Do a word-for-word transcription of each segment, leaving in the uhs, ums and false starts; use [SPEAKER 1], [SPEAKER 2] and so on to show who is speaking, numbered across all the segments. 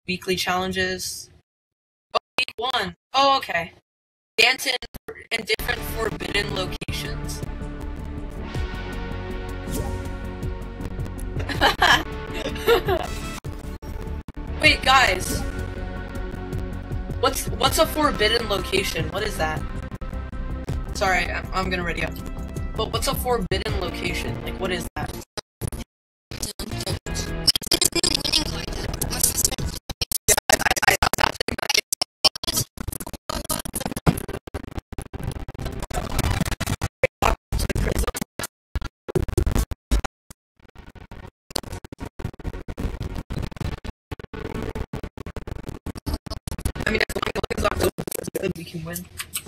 [SPEAKER 1] weekly challenges. Oh, week one. Oh, okay. Dance in, in different forbidden locations. Wait, guys. What's what's a forbidden location? What is that? Sorry, I'm, I'm gonna ready up. But what's a forbidden location? Like, what is that? I mean, as long as October is good, we can win.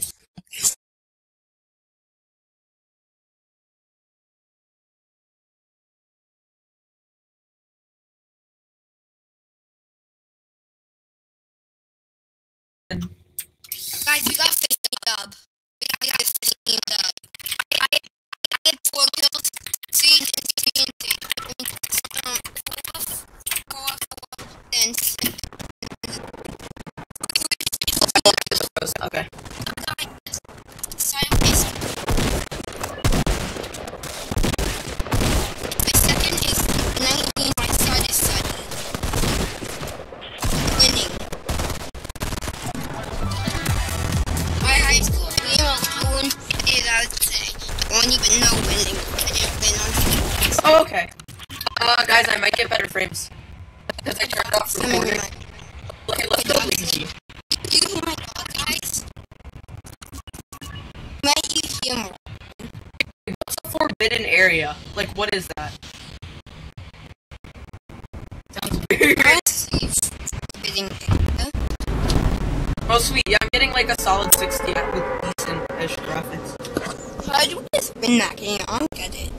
[SPEAKER 2] Guys, we got fifteen dub. We got, we got fifteen dub. I, I, I had four kills. Three and three and three. Um, four off, four off, four off, and
[SPEAKER 1] okay.
[SPEAKER 2] Sorry, please. My second is nineteen. My third is thirty. Winning. My high school game alone is, I would say, won't even know winning. Can you win on video?
[SPEAKER 1] Oh, okay. Uh, guys, I might get better frames. Because I turned off
[SPEAKER 2] I mean,
[SPEAKER 1] recording.
[SPEAKER 2] my,
[SPEAKER 1] Okay, let's go easy.
[SPEAKER 2] do you hear my dog, guys? Might you hear more?
[SPEAKER 1] What's a forbidden area? Like, what is that? Sounds weird.
[SPEAKER 2] Honestly, forbidding data.
[SPEAKER 1] Oh, sweet. Yeah, I'm getting like a solid sixty with decent-ish graphics.
[SPEAKER 2] How do we just win that game? I don't get it.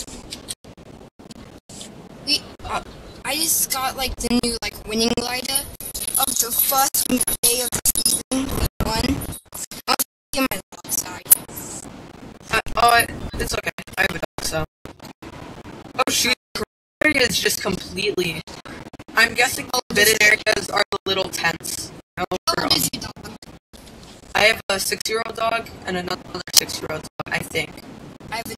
[SPEAKER 2] We, uh, I just got like the new like winning glider of the first day of the season. We won. I'll get my dog, sorry.
[SPEAKER 1] Uh, oh, I, it's okay. I have a dog, so. Oh, shoot. The area is just completely. I'm guessing the forbidden areas are the little tents. You know,
[SPEAKER 2] How
[SPEAKER 1] for,
[SPEAKER 2] old
[SPEAKER 1] um,
[SPEAKER 2] is your dog?
[SPEAKER 1] I have a six-year-old dog and another six-year-old dog, I think.